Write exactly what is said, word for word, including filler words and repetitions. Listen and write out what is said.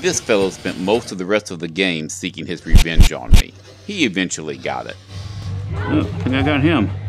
This fellow spent most of the rest of the game seeking his revenge on me. He eventually got it. Oh, I think I got him.